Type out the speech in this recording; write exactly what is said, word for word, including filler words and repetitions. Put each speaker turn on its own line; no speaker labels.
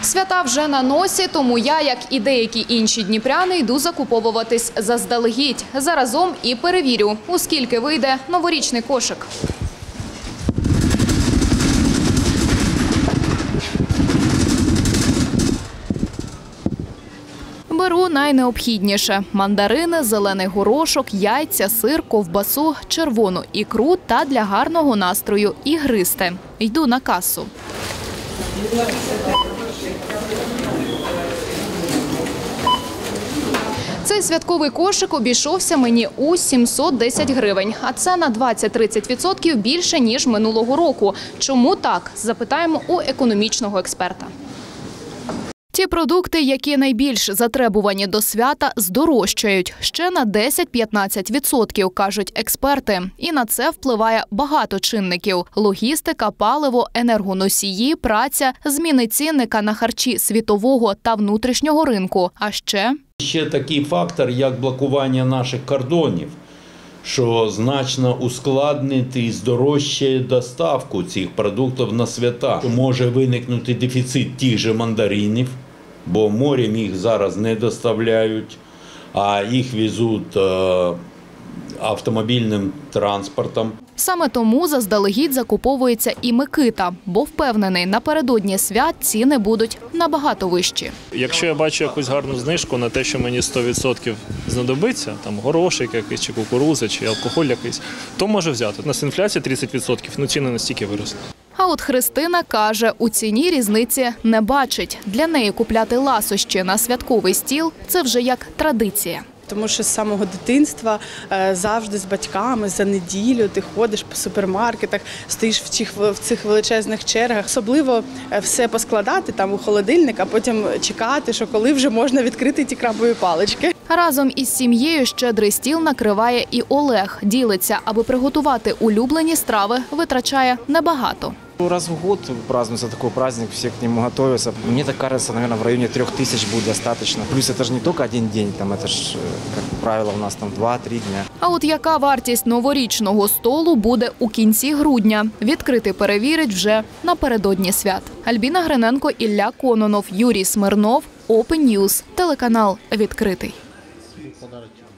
Свята вже на носі, тому я, як і деякі інші дніпряни, йду закуповуватись заздалегідь. Заразом і перевірю, у скільки вийде новорічний кошик. Беру найнеобхідніше – мандарини, зелений горошок, яйця, сир, ковбасу, червону ікру та для гарного настрою – ігристи. Йду на касу. Цей святковий кошик обійшовся мені у сімсот десять гривень, а це на двадцять-тридцять відсотків більше, ніж минулого року. Чому так? Запитаємо у економічного експерта. Ті продукти, які найбільш затребувані до свята, здорожчають ще на десять-п'ятнадцять відсотків, кажуть експерти. І на це впливає багато чинників – логістика, паливо, енергоносії, праця, зміни цінника на харчі світового та внутрішнього ринку. А ще…
Ще такий фактор, як блокування наших кордонів, що значно ускладнить і здорожчає доставку цих продуктів на свята. Може виникнути дефіцит тих же мандаринів, бо морем їх зараз не доставляють, а їх везуть автомобільним транспортом.
Саме тому заздалегідь закуповується і Микита, бо впевнений, напередодні свят ціни будуть набагато вищі.
Якщо я бачу якусь гарну знижку на те, що мені сто відсотків знадобиться, там горошик якийсь, чи кукурудза, чи алкоголь якийсь, то можу взяти. У нас інфляція тридцять відсотків, ну ціни настільки виросли.
А от Христина каже, у ціні різниці не бачить. Для неї купляти ласощі на святковий стіл – це вже як традиція.
Тому що з самого дитинства завжди з батьками за неділю ти ходиш по супермаркетах, стоїш в цих, в цих величезних чергах. Особливо все поскладати там у холодильник, а потім чекати, що коли вже можна відкрити ті крабові палички.
Разом із сім'єю щедрий стіл накриває і Олег. Ділиться, аби приготувати улюблені страви, витрачає небагато.
Раз в год празднуется такой праздник, все к нему готовятся. Мне так кажется, наверное, в районе трех тысяч будет достаточно. Плюс это же не только один день, там это ж, как правило, у нас там два-три дня.
А от яка вартість новорічного столу буде у кінці грудня? Відкрити перевірить вже напередодні свят. Альбіна Гриненко, Ілля Кононов, Юрій Смирнов, Open News, телеканал «Відкритий».